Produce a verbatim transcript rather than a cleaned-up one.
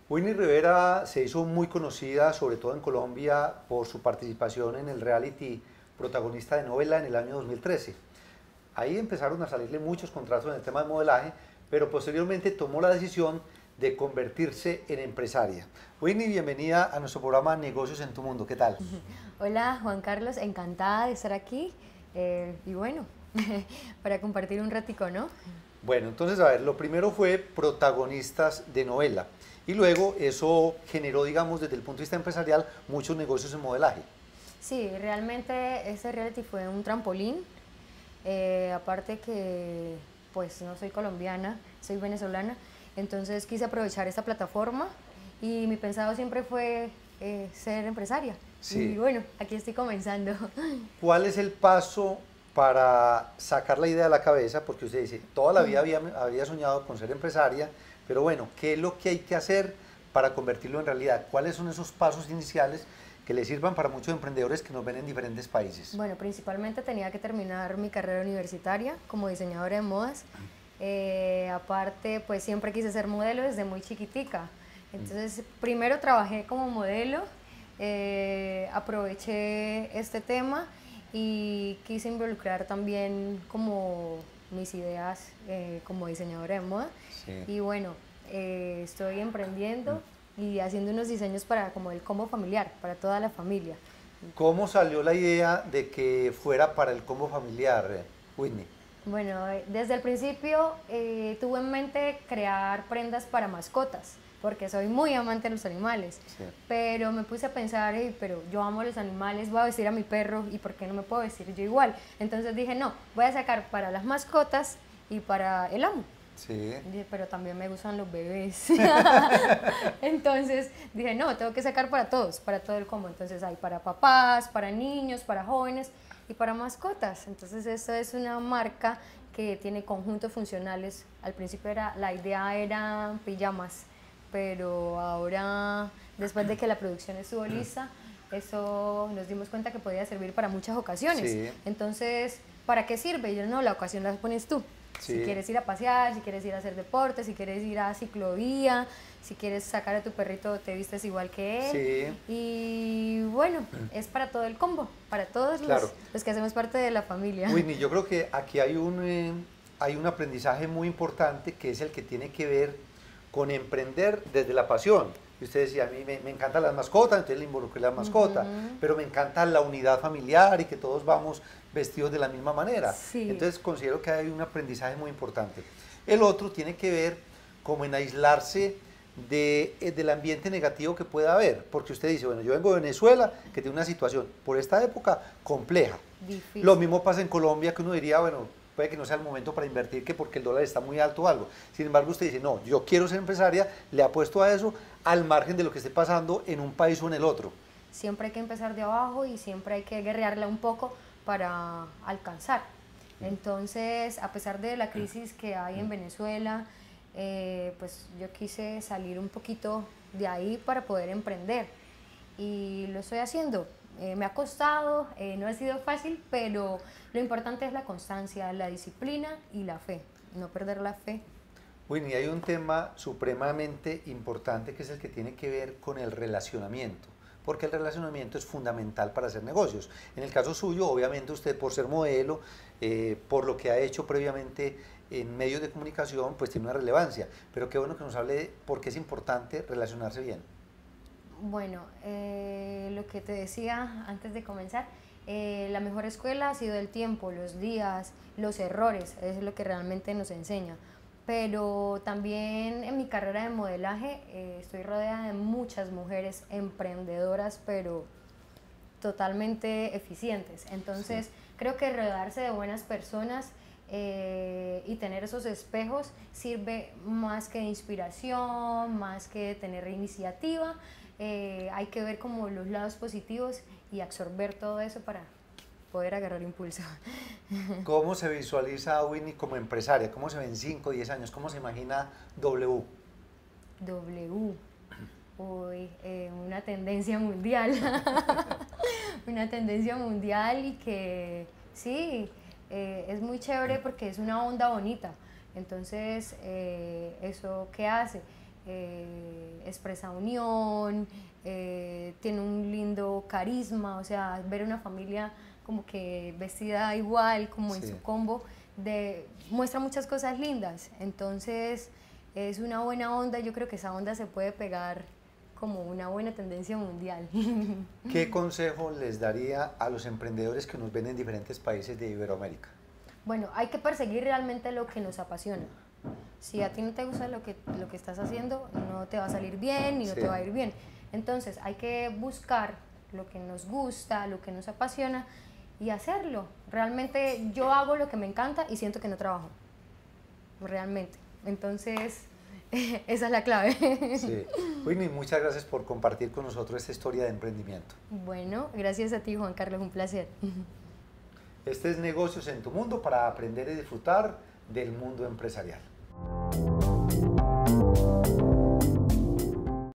Whitney Rivera se hizo muy conocida, sobre todo en Colombia, por su participación en el reality Protagonista de Novela en el año dos mil trece. Ahí empezaron a salirle muchos contratos en el tema de modelaje, pero posteriormente tomó la decisión de convertirse en empresaria. Whitney, bienvenida a nuestro programa Negocios en tu Mundo. ¿Qué tal? Hola Juan Carlos, encantada de estar aquí eh, y bueno, para compartir un ratico, ¿no? Bueno, entonces, a ver, lo primero fue protagonistas de novela y luego eso generó, digamos, desde el punto de vista empresarial, muchos negocios en modelaje. Sí, realmente ese reality fue un trampolín, eh, aparte que pues no soy colombiana, soy venezolana, entonces quise aprovechar esta plataforma y mi pensado siempre fue eh, ser empresaria. Sí. Y bueno, aquí estoy comenzando. ¿Cuál es el paso para sacar la idea de la cabeza? Porque usted dice, toda la vida había, había soñado con ser empresaria, pero bueno, ¿qué es lo que hay que hacer para convertirlo en realidad? ¿Cuáles son esos pasos iniciales que le sirvan para muchos emprendedores que nos ven en diferentes países? Bueno, principalmente tenía que terminar mi carrera universitaria como diseñadora de modas. Eh, aparte, pues siempre quise ser modelo desde muy chiquitica. Entonces, primero trabajé como modelo, eh, aproveché este tema y quise involucrar también como mis ideas eh, como diseñadora de moda. Sí. Y bueno, eh, estoy emprendiendo y haciendo unos diseños para como el combo familiar, para toda la familia. ¿Cómo salió la idea de que fuera para el combo familiar, eh, Whitney? Bueno, eh, desde el principio eh, tuve en mente crear prendas para mascotas, porque soy muy amante de los animales, Sí. pero me puse a pensar, "Ey, pero yo amo los animales, voy a vestir a mi perro y ¿por qué no me puedo vestir yo igual?" Entonces dije, no, voy a sacar para las mascotas y para el amo. Sí. Dije, pero también me gustan los bebés. Entonces dije, no, tengo que sacar para todos, para todo el combo. Entonces hay para papás, para niños, para jóvenes y para mascotas. Entonces esto es una marca que tiene conjuntos funcionales. Al principio era, la idea era pijamas, pero ahora, después de que la producción estuvo lista, eso nos dimos cuenta que podía servir para muchas ocasiones. Sí. Entonces, ¿para qué sirve? Yo no, la ocasión la pones tú. Sí. Si quieres ir a pasear, si quieres ir a hacer deporte, si quieres ir a ciclovía, si quieres sacar a tu perrito, te vistes igual que él. Sí. Y bueno, es para todo el combo, para todos Claro. los, los que hacemos parte de la familia. Whitney, yo creo que aquí hay un, eh, hay un aprendizaje muy importante que es el que tiene que ver con emprender desde la pasión. Y usted decía, a mí me, me encantan las mascotas, entonces le involucré la mascota, Uh-huh. pero me encanta la unidad familiar y que todos vamos vestidos de la misma manera. Sí. Entonces considero que hay un aprendizaje muy importante. El otro tiene que ver como en aislarse de, eh, del ambiente negativo que pueda haber, porque usted dice, bueno, yo vengo de Venezuela, que tiene una situación por esta época compleja. Difícil. Lo mismo pasa en Colombia, que uno diría, bueno, puede que no sea el momento para invertir, que porque el dólar está muy alto o algo. Sin embargo, usted dice, no, yo quiero ser empresaria, le apuesto a eso, al margen de lo que esté pasando en un país o en el otro. Siempre hay que empezar de abajo y siempre hay que guerrearla un poco para alcanzar. Entonces, a pesar de la crisis que hay en Venezuela, eh, pues yo quise salir un poquito de ahí para poder emprender y lo estoy haciendo. Eh, me ha costado, eh, no ha sido fácil, pero lo importante es la constancia, la disciplina y la fe, no perder la fe. Winnie, hay un tema supremamente importante que es el que tiene que ver con el relacionamiento, porque el relacionamiento es fundamental para hacer negocios. En el caso suyo, obviamente usted por ser modelo, eh, por lo que ha hecho previamente en medios de comunicación, pues tiene una relevancia, pero qué bueno que nos hable de por qué es importante relacionarse bien. Bueno, eh, lo que te decía antes de comenzar, eh, la mejor escuela ha sido el tiempo, los días, los errores, es lo que realmente nos enseña. Pero también en mi carrera de modelaje eh, estoy rodeada de muchas mujeres emprendedoras, pero totalmente eficientes. Entonces, sí, creo que rodearse de buenas personas eh, y tener esos espejos sirve más que de inspiración, más que de tener iniciativa. Eh, hay que ver como los lados positivos y absorber todo eso para poder agarrar impulso. ¿Cómo se visualiza a Winnie como empresaria? ¿Cómo se ve en cinco o diez años? ¿Cómo se imagina W? W. Uy, eh, una tendencia mundial. Una tendencia mundial y que sí, eh, es muy chévere porque es una onda bonita. Entonces, eh, ¿eso qué hace? Eh, expresa unión, eh, tiene un lindo carisma, o sea, ver una familia como que vestida igual, como sí. en su combo, de, muestra muchas cosas lindas. Entonces es una buena onda, yo creo que esa onda se puede pegar como una buena tendencia mundial. ¿Qué consejo les daría a los emprendedores que nos ven en diferentes países de Iberoamérica? Bueno, hay que perseguir realmente lo que nos apasiona. Si a ti no te gusta lo que, lo que estás haciendo, no te va a salir bien y no sí. te va a ir bien. Entonces hay que buscar lo que nos gusta, lo que nos apasiona y hacerlo. Realmente yo hago lo que me encanta y siento que no trabajo. Realmente. Entonces, esa es la clave. Sí. Whitney, muchas gracias por compartir con nosotros esta historia de emprendimiento. Bueno, gracias a ti, Juan Carlos, un placer. Este es Negocios en tu Mundo para aprender y disfrutar del mundo empresarial.